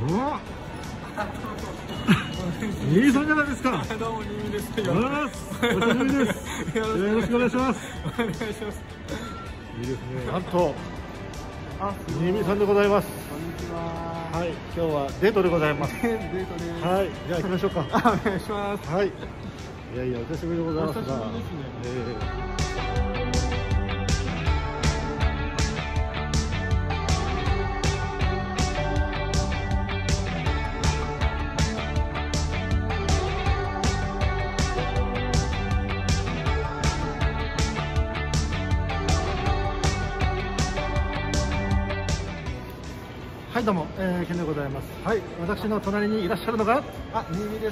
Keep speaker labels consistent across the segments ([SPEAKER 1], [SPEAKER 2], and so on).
[SPEAKER 1] 新見さんじゃないですか。
[SPEAKER 2] どうも、新見です。
[SPEAKER 1] おはようございます。お久しぶりです。よろしくお願いします。
[SPEAKER 2] お願いします。
[SPEAKER 1] いいですね。なんと新見さんでございます。
[SPEAKER 2] こんにちは。
[SPEAKER 1] はい、今日はデートでございます。
[SPEAKER 2] デートです。
[SPEAKER 1] はい、じゃあ行きましょうか。
[SPEAKER 2] お願いします。
[SPEAKER 1] はい。いやいや、お久しぶりでございますが。
[SPEAKER 2] お久しぶりですね。
[SPEAKER 1] はい、どうも、ケンでございます。はい、私の隣にいらっしゃるのが、
[SPEAKER 2] 新見です。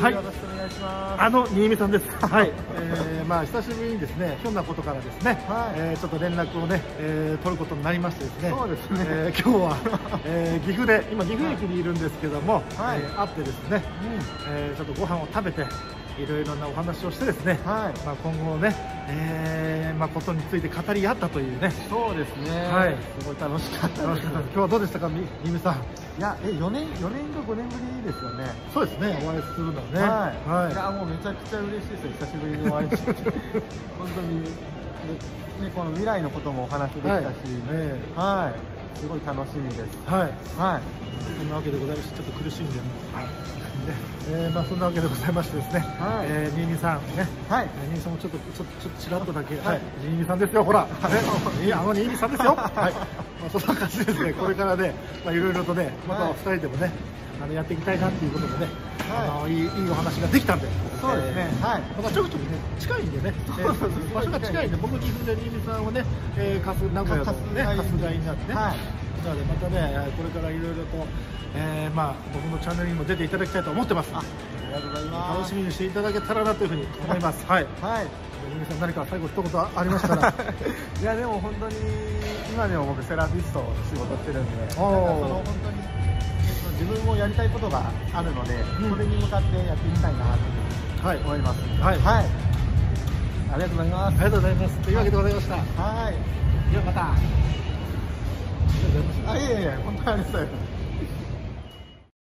[SPEAKER 1] はい、
[SPEAKER 2] よろしくお願いします。
[SPEAKER 1] 新見さんです。はい、まあ久しぶりにですね、ひょんなことからですね、
[SPEAKER 2] はい、
[SPEAKER 1] ちょっと連絡をね、取ることになりましてですね。
[SPEAKER 2] そうですね。
[SPEAKER 1] 今日は、岐阜で、今岐阜駅にいるんですけども、
[SPEAKER 2] はい、
[SPEAKER 1] 会ってですね、ちょっとご飯を食べて。いろいろなお話をしてですね、はい、まあ今後ね、まあことについて語り合ったというね。
[SPEAKER 2] そうですね。はい、すごい楽しかったです。
[SPEAKER 1] 今日はどうでしたか、新見さん。
[SPEAKER 2] いや、4年か5年ぶりですよね。
[SPEAKER 1] そうですね、お会いするのね。
[SPEAKER 2] はい。いや、もうめちゃくちゃ嬉しいですよ。久しぶりにお会いして、本当にね、この未来のこともお話できたし、はい、すごい楽しみです。はい、はい。
[SPEAKER 1] そんなわけでございまして、ちょっと苦しんで。まあそんなわけでございましてですね、新見さんね、新見さんもちょっとちらっとだけ、新見さんですよ、ほら、新見さんですよ、はい、まあそんな感じですね、これからね、まあいろいろとね、また2人でもね、やっていきたいなっていうことでね、いいお話ができたんで、
[SPEAKER 2] そうですね、はい、
[SPEAKER 1] またちょくちょくね、近いんでね、場所が近いんで、僕、岐阜で新見さんをね、名古屋とね、春日井になってね。なのでまたね、これからいろいろと、まあ僕のチャンネルにも出ていただきたいと思ってます。
[SPEAKER 2] ありがとうございます。
[SPEAKER 1] 楽しみにしていただけたらなというふうに思います。はい。はい。新見さん何か最後一言ありましたら。
[SPEAKER 2] いやでも本当に今でも僕セラピストの仕事してるんで、その本当に自分もやりたいことがあるので、それに向かってやっていきたいなと思います。はい。はい。ありがとうございます。
[SPEAKER 1] ありがとうございます。というわけでございました。
[SPEAKER 2] はい。
[SPEAKER 1] ではまた。
[SPEAKER 2] いえいえ、本当にありがとうございます。